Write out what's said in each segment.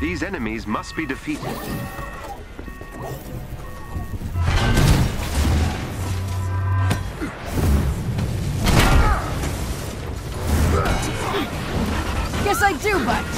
These enemies must be defeated. Guess I do, bite.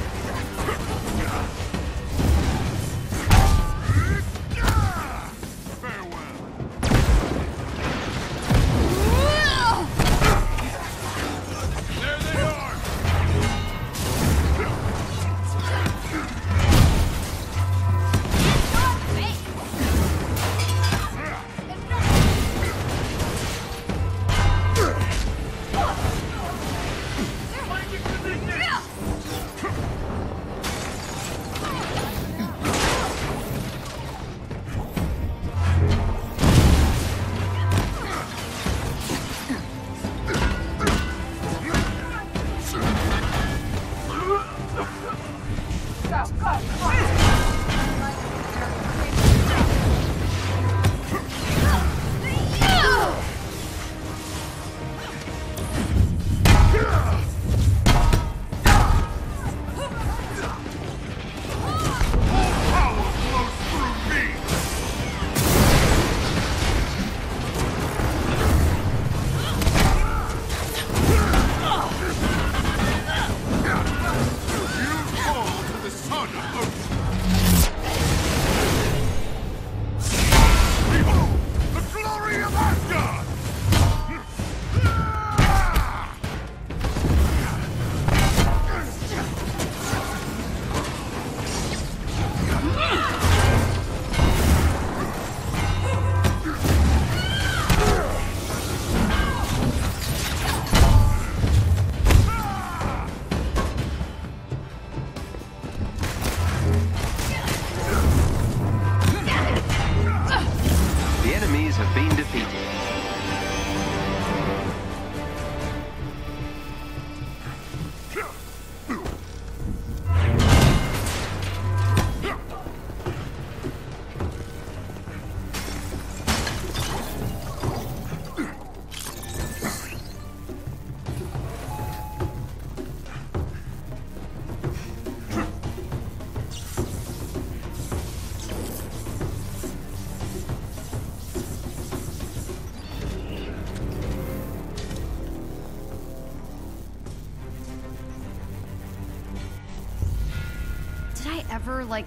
Ever, like,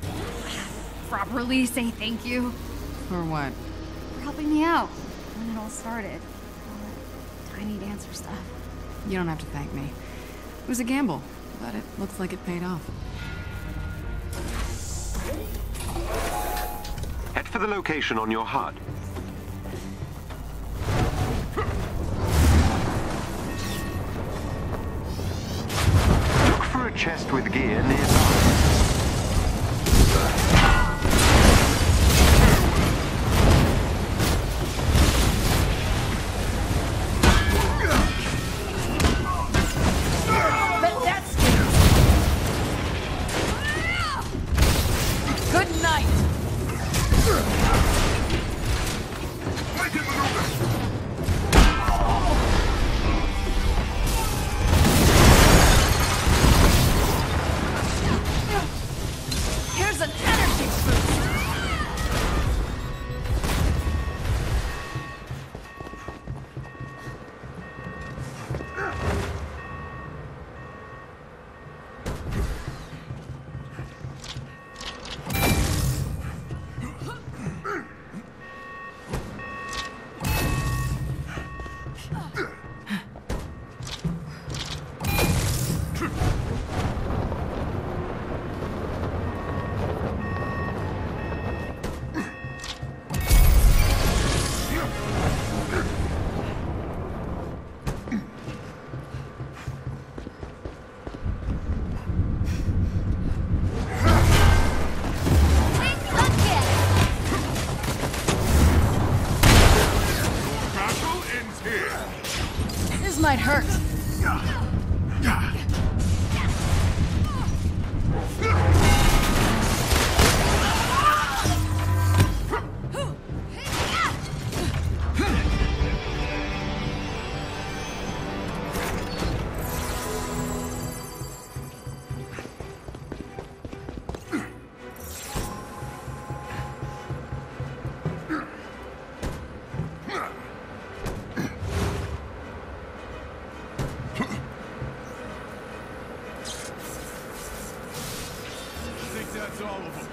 properly say thank you? For what? For helping me out when it all started. All that tiny dancer stuff. You don't have to thank me. It was a gamble, but it looks like it paid off. Head for the location on your HUD. Look for a chest with gear nearby. That's all of them.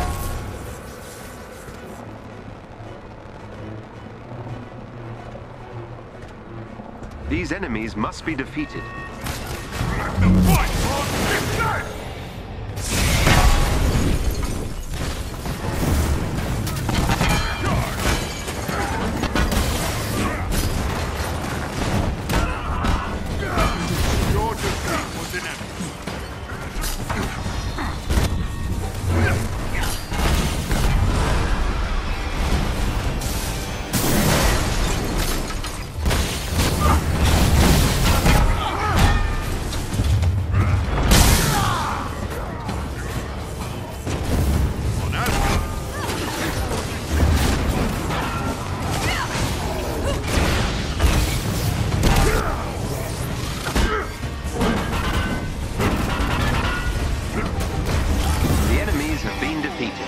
These enemies must be defeated. Let them fight, or it's dead! Your defeat was inevitable. The enemies have been defeated.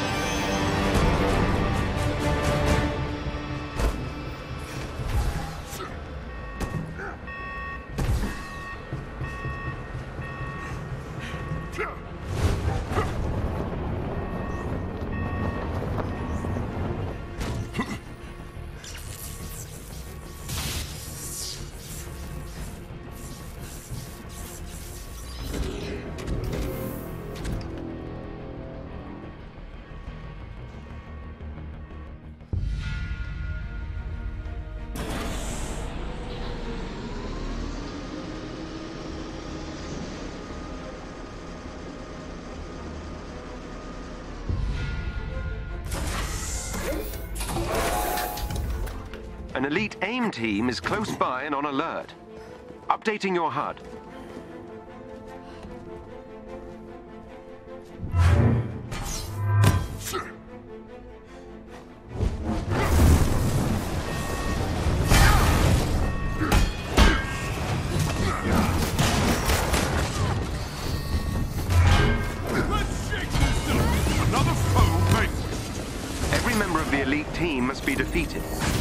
An elite AIM team is close by and on alert. Updating your HUD. Let's shake this up! Another foe vanquished! Every member of the elite team must be defeated.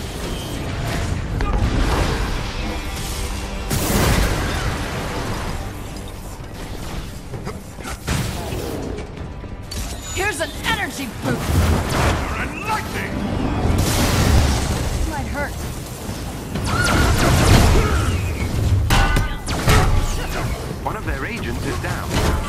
Here's an energy boost! Thunder and lightning! Might hurt. One of their agents is down.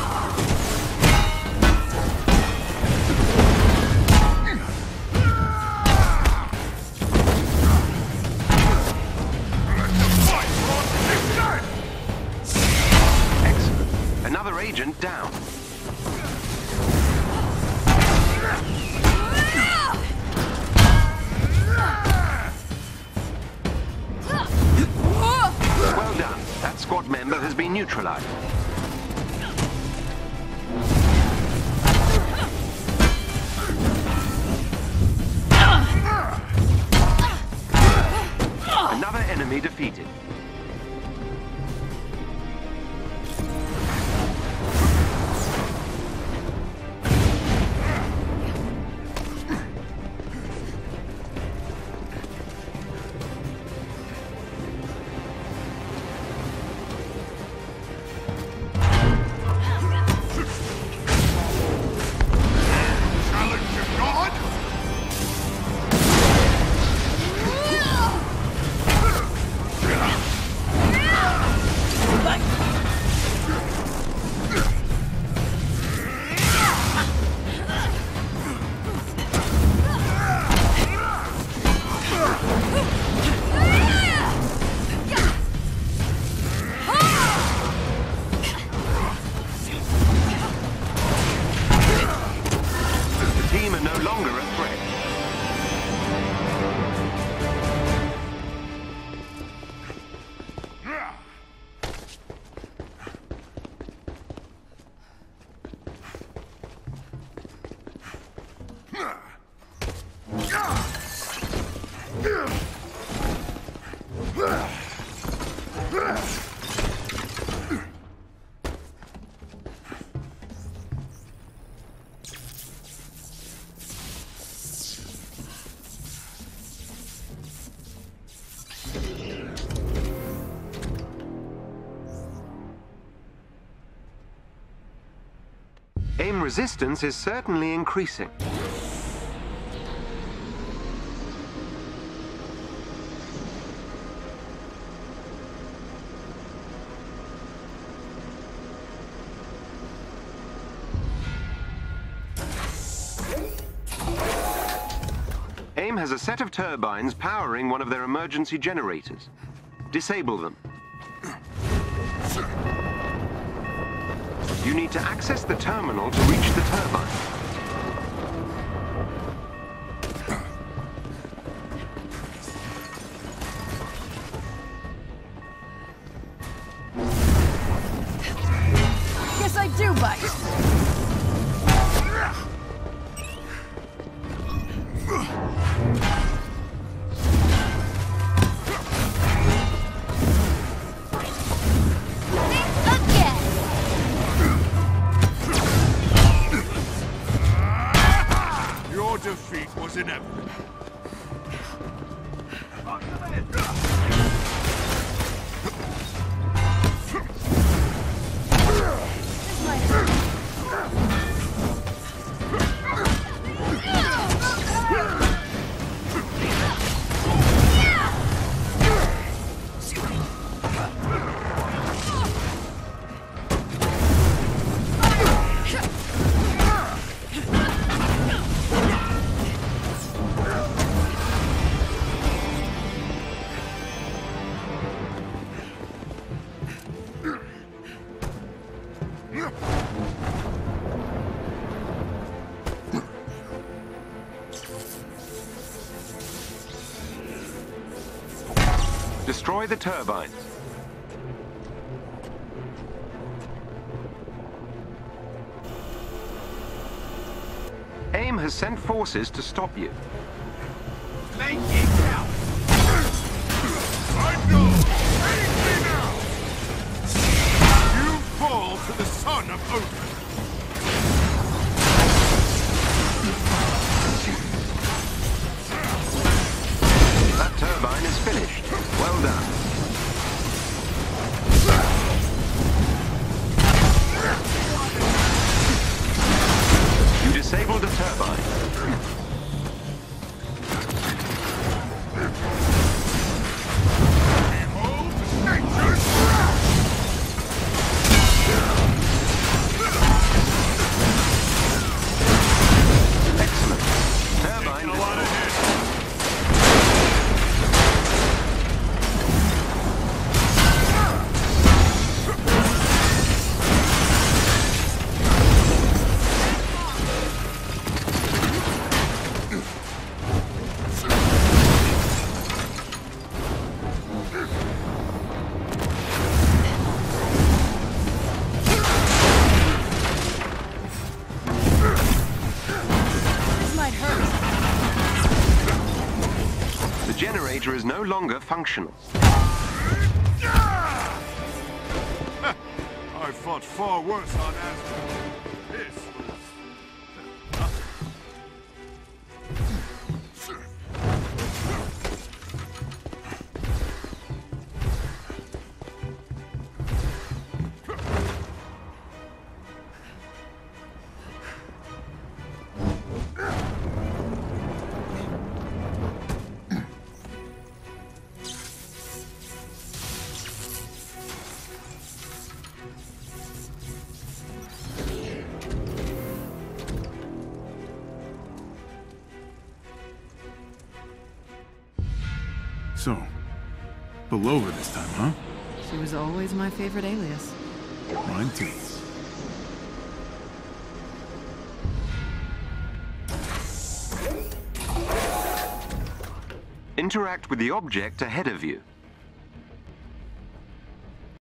Fight, or it's dead! Excellent. Another agent down. Well done. That squad member has been neutralized. Another enemy defeated. Challenge your god? The team are no longer a threat. AIM resistance is certainly increasing. AIM has a set of turbines powering one of their emergency generators. Disable them. You need to access the terminal to reach the turbine. Guess I do bite. Your defeat was inevitable. Destroy the turbines. AIM has sent forces to stop you. Make it count! I know! Face me now! You fall to the son of Odin! That turbine is finished. Well done. You disabled a turbine. Behold nature's wrath! Excellent. Turbine Taking a lot of hits. The generator is no longer functional. I fought far worse on Asgard. This was nothing. So, Belova this time, huh? She was always my favorite alias. Mine too. Interact with the object ahead of you.